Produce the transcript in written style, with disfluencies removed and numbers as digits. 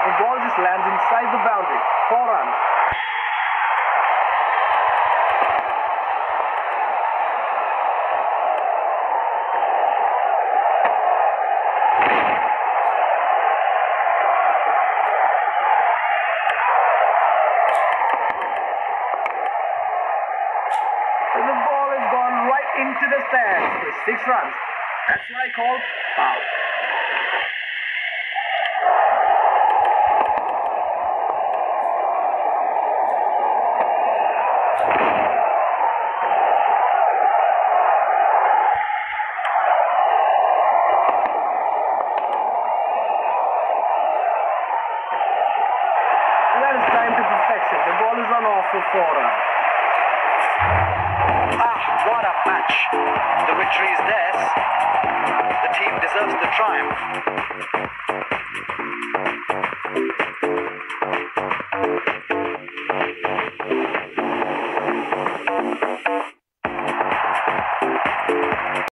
The ball just lands inside the boundary. 4 runs. The ball has gone right into the stands for 6 runs. That's what I call foul. That is time to perfection. The ball is run off for 4 runs. What a match. The victory is theirs. The team deserves the triumph.